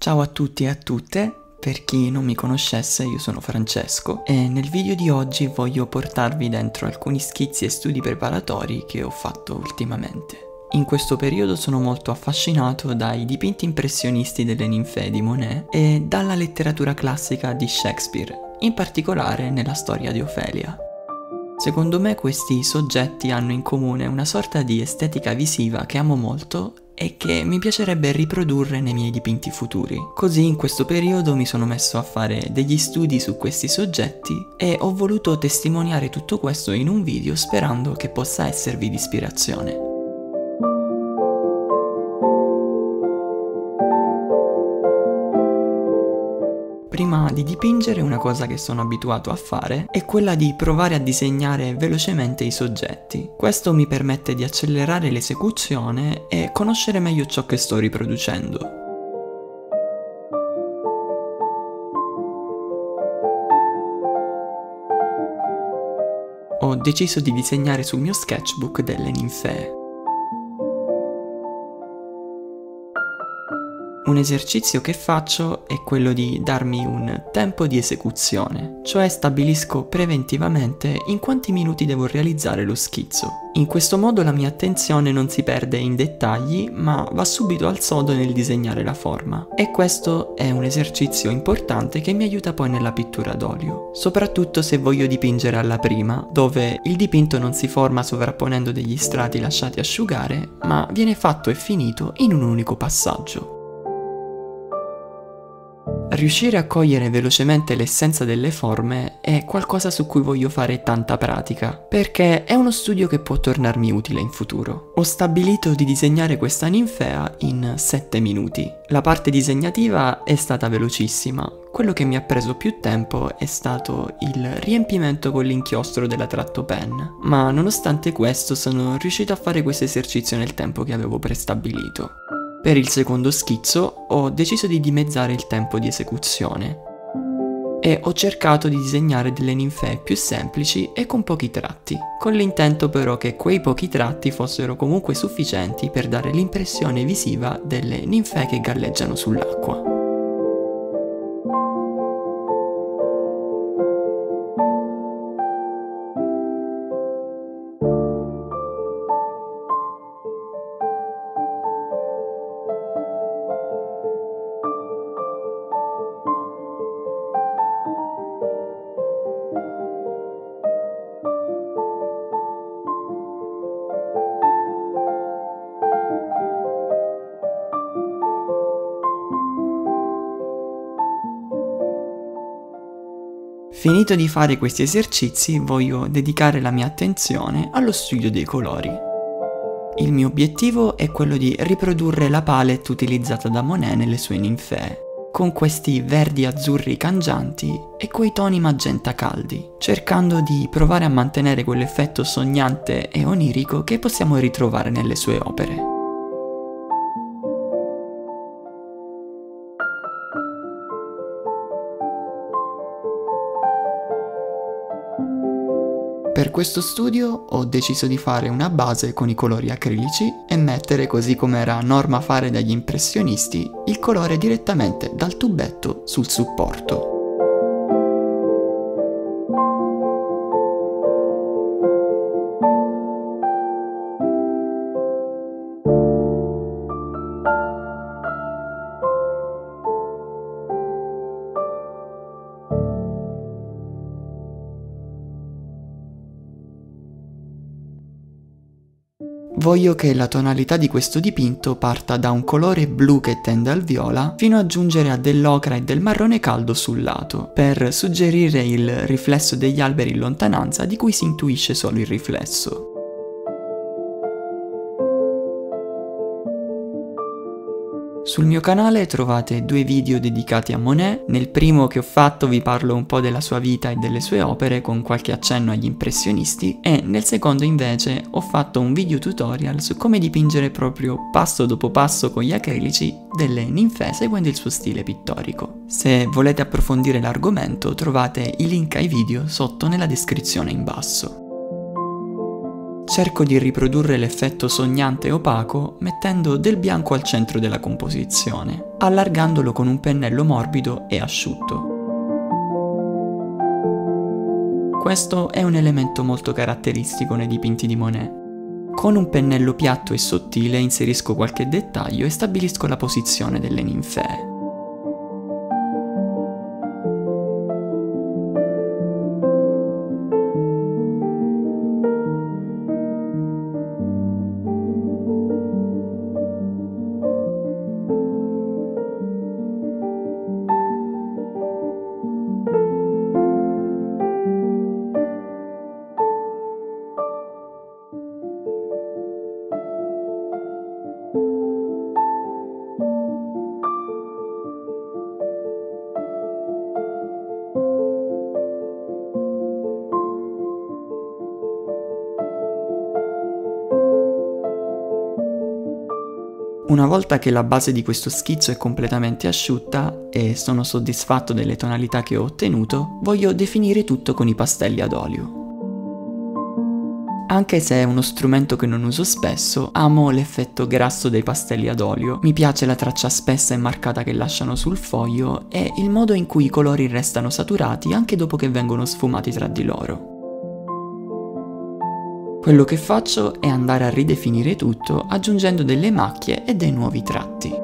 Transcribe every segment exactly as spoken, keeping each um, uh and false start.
Ciao a tutti e a tutte, per chi non mi conoscesse io sono Francesco e nel video di oggi voglio portarvi dentro alcuni schizzi e studi preparatori che ho fatto ultimamente. In questo periodo sono molto affascinato dai dipinti impressionisti delle ninfee di Monet e dalla letteratura classica di Shakespeare, in particolare nella storia di Ofelia. Secondo me questi soggetti hanno in comune una sorta di estetica visiva che amo molto e che mi piacerebbe riprodurre nei miei dipinti futuri. Così in questo periodo mi sono messo a fare degli studi su questi soggetti e ho voluto testimoniare tutto questo in un video sperando che possa esservi di ispirazione. Prima di dipingere una cosa che sono abituato a fare è quella di provare a disegnare velocemente i soggetti. Questo mi permette di accelerare l'esecuzione e conoscere meglio ciò che sto riproducendo. Ho deciso di disegnare sul mio sketchbook delle ninfee. Un esercizio che faccio è quello di darmi un tempo di esecuzione, cioè stabilisco preventivamente in quanti minuti devo realizzare lo schizzo. In questo modo la mia attenzione non si perde in dettagli, ma va subito al sodo nel disegnare la forma. E questo è un esercizio importante che mi aiuta poi nella pittura d'olio, soprattutto se voglio dipingere alla prima, dove il dipinto non si forma sovrapponendo degli strati lasciati asciugare, ma viene fatto e finito in un unico passaggio. Riuscire a cogliere velocemente l'essenza delle forme è qualcosa su cui voglio fare tanta pratica, perché è uno studio che può tornarmi utile in futuro. Ho stabilito di disegnare questa ninfea in sette minuti. La parte disegnativa è stata velocissima, quello che mi ha preso più tempo è stato il riempimento con l'inchiostro della trattopen, ma nonostante questo sono riuscito a fare questo esercizio nel tempo che avevo prestabilito. Per il secondo schizzo ho deciso di dimezzare il tempo di esecuzione e ho cercato di disegnare delle ninfee più semplici e con pochi tratti, con l'intento però che quei pochi tratti fossero comunque sufficienti per dare l'impressione visiva delle ninfee che galleggiano sull'acqua. Finito di fare questi esercizi, voglio dedicare la mia attenzione allo studio dei colori. Il mio obiettivo è quello di riprodurre la palette utilizzata da Monet nelle sue ninfee, con questi verdi azzurri cangianti e quei toni magenta caldi, cercando di provare a mantenere quell'effetto sognante e onirico che possiamo ritrovare nelle sue opere. Per questo studio ho deciso di fare una base con i colori acrilici e mettere, così come era norma fare dagli impressionisti, il colore direttamente dal tubetto sul supporto. Voglio che la tonalità di questo dipinto parta da un colore blu che tende al viola fino a giungere a dell'ocra e del marrone caldo sul lato, per suggerire il riflesso degli alberi in lontananza di cui si intuisce solo il riflesso. Sul mio canale trovate due video dedicati a Monet. Nel primo che ho fatto vi parlo un po' della sua vita e delle sue opere con qualche accenno agli impressionisti, e nel secondo invece ho fatto un video tutorial su come dipingere proprio passo dopo passo con gli acrilici delle ninfee seguendo il suo stile pittorico. Se volete approfondire l'argomento trovate i link ai video sotto nella descrizione in basso. cerco di riprodurre l'effetto sognante e opaco mettendo del bianco al centro della composizione, allargandolo con un pennello morbido e asciutto. Questo è un elemento molto caratteristico nei dipinti di Monet. Con un pennello piatto e sottile inserisco qualche dettaglio e stabilisco la posizione delle ninfee. Una volta che la base di questo schizzo è completamente asciutta e sono soddisfatto delle tonalità che ho ottenuto, voglio definire tutto con i pastelli ad olio. Anche se è uno strumento che non uso spesso, amo l'effetto grasso dei pastelli ad olio, mi piace la traccia spessa e marcata che lasciano sul foglio e il modo in cui i colori restano saturati anche dopo che vengono sfumati tra di loro. Quello che faccio è andare a ridefinire tutto aggiungendo delle macchie e dei nuovi tratti.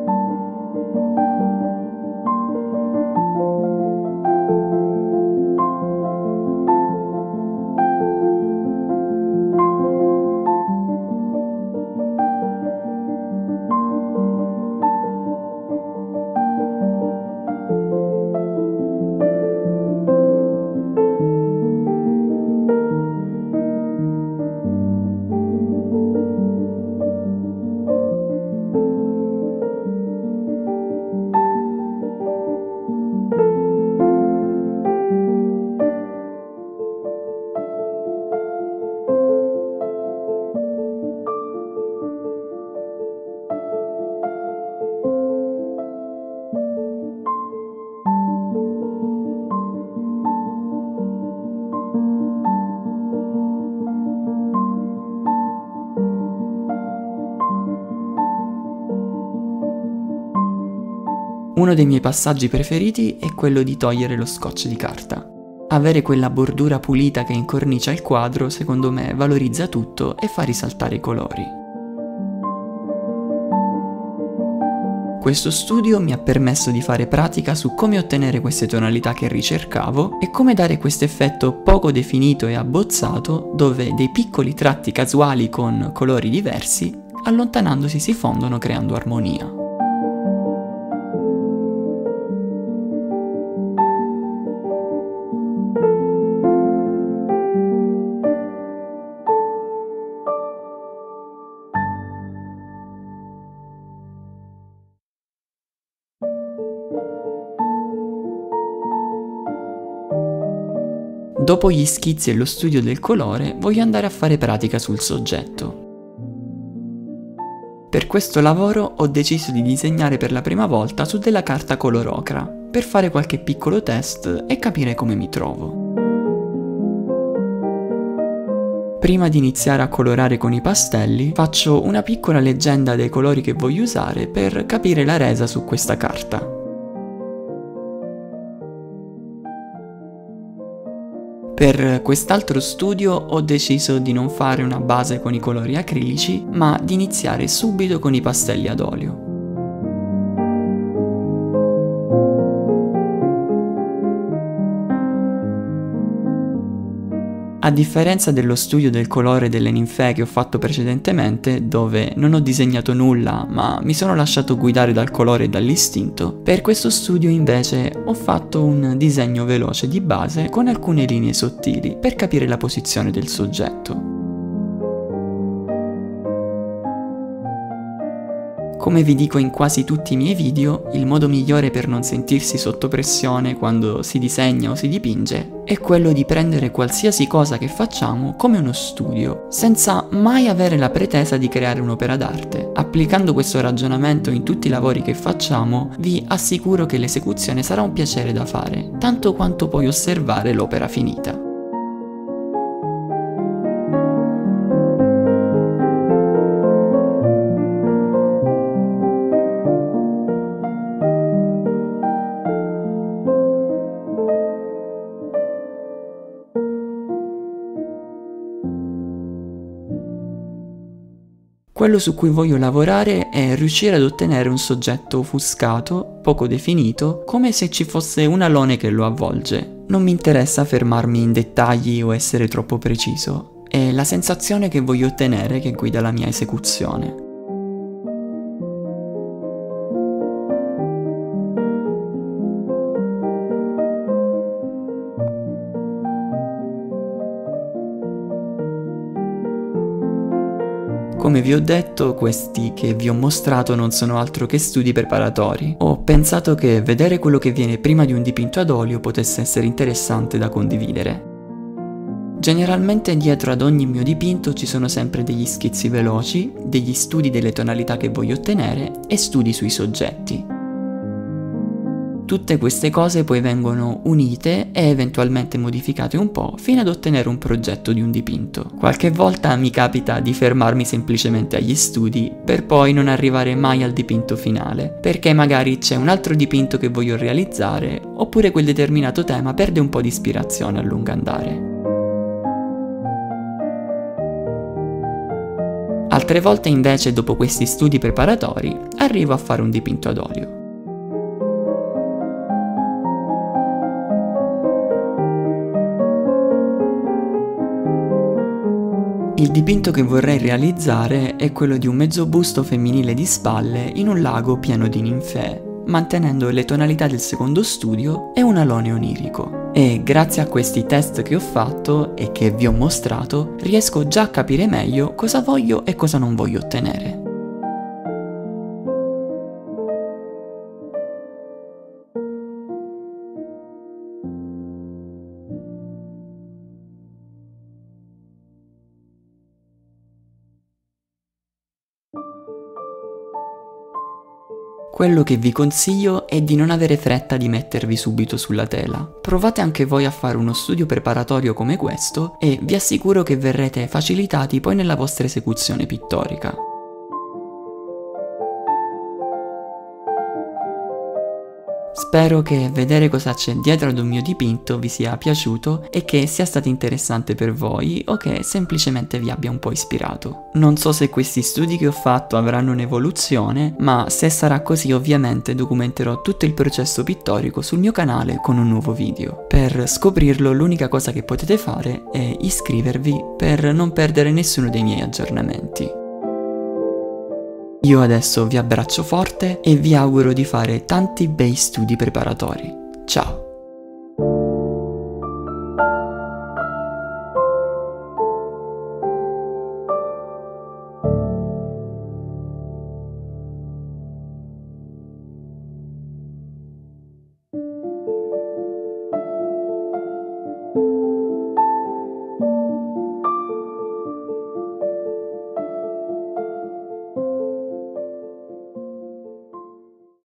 Uno dei miei passaggi preferiti è quello di togliere lo scotch di carta. Avere quella bordura pulita che incornicia il quadro, secondo me, valorizza tutto e fa risaltare i colori. Questo studio mi ha permesso di fare pratica su come ottenere queste tonalità che ricercavo e come dare questo effetto poco definito e abbozzato, dove dei piccoli tratti casuali con colori diversi, allontanandosi si fondono creando armonia. Dopo gli schizzi e lo studio del colore, voglio andare a fare pratica sul soggetto. Per questo lavoro ho deciso di disegnare per la prima volta su della carta color ocra, per fare qualche piccolo test e capire come mi trovo. Prima di iniziare a colorare con i pastelli, faccio una piccola leggenda dei colori che voglio usare per capire la resa su questa carta. Per quest'altro studio ho deciso di non fare una base con i colori acrilici, ma di iniziare subito con i pastelli ad olio. A differenza dello studio del colore delle ninfee che ho fatto precedentemente, dove non ho disegnato nulla ma mi sono lasciato guidare dal colore e dall'istinto, per questo studio invece ho fatto un disegno veloce di base con alcune linee sottili per capire la posizione del soggetto. Come vi dico in quasi tutti i miei video, il modo migliore per non sentirsi sotto pressione quando si disegna o si dipinge è quello di prendere qualsiasi cosa che facciamo come uno studio, senza mai avere la pretesa di creare un'opera d'arte. Applicando questo ragionamento in tutti i lavori che facciamo, vi assicuro che l'esecuzione sarà un piacere da fare, tanto quanto poi osservare l'opera finita. Quello su cui voglio lavorare è riuscire ad ottenere un soggetto offuscato, poco definito, come se ci fosse un alone che lo avvolge. Non mi interessa fermarmi in dettagli o essere troppo preciso, è la sensazione che voglio ottenere che guida la mia esecuzione. Come vi ho detto, questi che vi ho mostrato non sono altro che studi preparatori. Ho pensato che vedere quello che viene prima di un dipinto ad olio potesse essere interessante da condividere. Generalmente dietro ad ogni mio dipinto ci sono sempre degli schizzi veloci, degli studi delle tonalità che voglio ottenere e studi sui soggetti. Tutte queste cose poi vengono unite e eventualmente modificate un po' fino ad ottenere un progetto di un dipinto. Qualche volta mi capita di fermarmi semplicemente agli studi per poi non arrivare mai al dipinto finale, perché magari c'è un altro dipinto che voglio realizzare, oppure quel determinato tema perde un po' di ispirazione a lungo andare. Altre volte invece, dopo questi studi preparatori, arrivo a fare un dipinto ad olio. Il dipinto che vorrei realizzare è quello di un mezzo busto femminile di spalle in un lago pieno di ninfee, mantenendo le tonalità del secondo studio e un alone onirico. E grazie a questi test che ho fatto e che vi ho mostrato, riesco già a capire meglio cosa voglio e cosa non voglio ottenere. Quello che vi consiglio è di non avere fretta di mettervi subito sulla tela. Provate anche voi a fare uno studio preparatorio come questo e vi assicuro che verrete facilitati poi nella vostra esecuzione pittorica. Spero che vedere cosa c'è dietro ad un mio dipinto vi sia piaciuto e che sia stato interessante per voi o che semplicemente vi abbia un po' ispirato. Non so se questi studi che ho fatto avranno un'evoluzione, ma se sarà così ovviamente documenterò tutto il processo pittorico sul mio canale con un nuovo video. Per scoprirlo l'unica cosa che potete fare è iscrivervi per non perdere nessuno dei miei aggiornamenti. Io adesso vi abbraccio forte e vi auguro di fare tanti bei studi preparatori. Ciao!